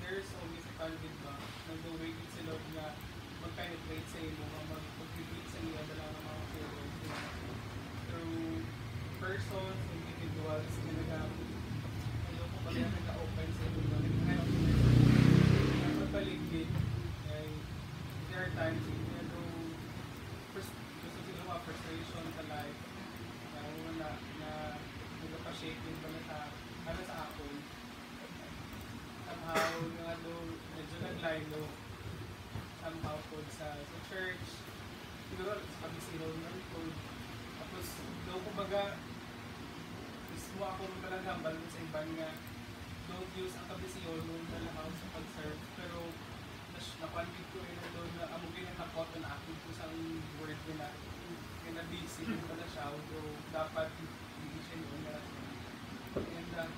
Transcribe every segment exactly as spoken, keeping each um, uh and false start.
there's always a target ba, nag-wait sila nga mag-penetrate sa imo, mag-contribute sa iya, dala ng mga feelings. Through persons, individuals, na nag- ayaw ko pala nag-open sa imo, nag-help na magpaligid. There are times, even though gusto sila mga frustration sa life, na wala na nagpa-shaking ba na sa, ano sa ako, somehow, nga doon, medyo nag-lilo, somehow po sa, sa church, siguro sa kabisiraw ng po. Tapos, doon kumbaga, mismo ako nung palang hambal sa iban nga, don't use ang kabisiraw nung dalahaw sa pag-serve. Pero, napanggit ko yun doon na amugin ang nakot na akin po sa word ko na kinabisi ko pala siya. So, dapat hindi siya yun na. And, uh,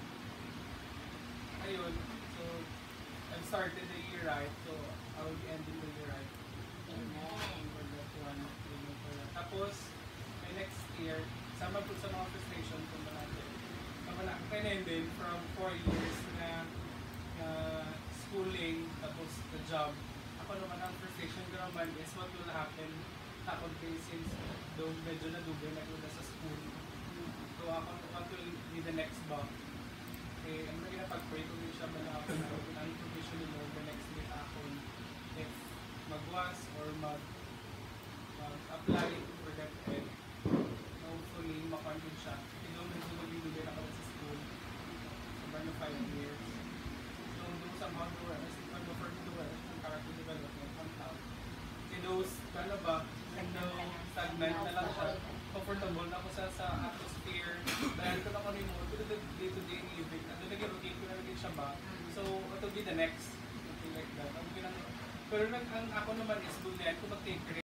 ayun, so, I've started the year right, so I will be ending the year right. Amen. For that one, yun for that. Tapos, my next year, sama po sa mga frustration ko na natin. Sama na, kaya din from four years na uh, schooling, tapos the job. Ako naman ang frustration ko naman is what will happen happen kay since though medyo nadugay na una sa school. So ako, what will be the next bump? Eh, ang naging napag-pray ko rin siya ba na ako na kung ang provision mo the next week ako if magwas or mag mag-apply for that ed. Hopefully, makontin siya. Hindi doon medyo nabibigay na ako sa school. Sobrang na five years. So, doon sa mga doon, as if ano for doon, ang character development, ang tao. Eh, those, ano ba, and no, stagnant na lang siya. Comfortable na ako sa sa atmosphere. Dahil ko na ko rin mo, ito the day-to-day living. Ano naging routine ko na rin siya ba? So, what will be the next? Something like that. Ang ginang, pero nag, ang ako naman is doon yan, kung mag-take